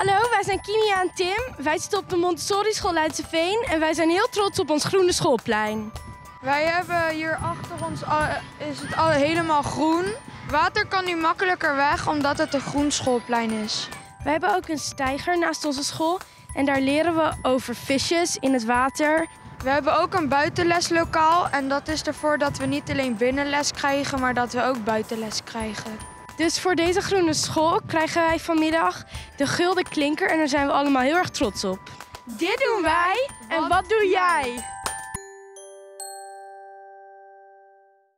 Hallo, wij zijn Kimia en Tim. Wij zitten op de Montessori School Leidseveen en wij zijn heel trots op ons groene schoolplein. Wij hebben hier achter ons is het al helemaal groen. Water kan nu makkelijker weg omdat het een groen schoolplein is. We hebben ook een steiger naast onze school en daar leren we over visjes in het water. We hebben ook een buitenleslokaal en dat is ervoor dat we niet alleen binnenles krijgen, maar dat we ook buitenles krijgen. Dus voor deze groene school krijgen wij vanmiddag de Gulden Klinker en daar zijn we allemaal heel erg trots op. Dit doen wij en wat doe jij?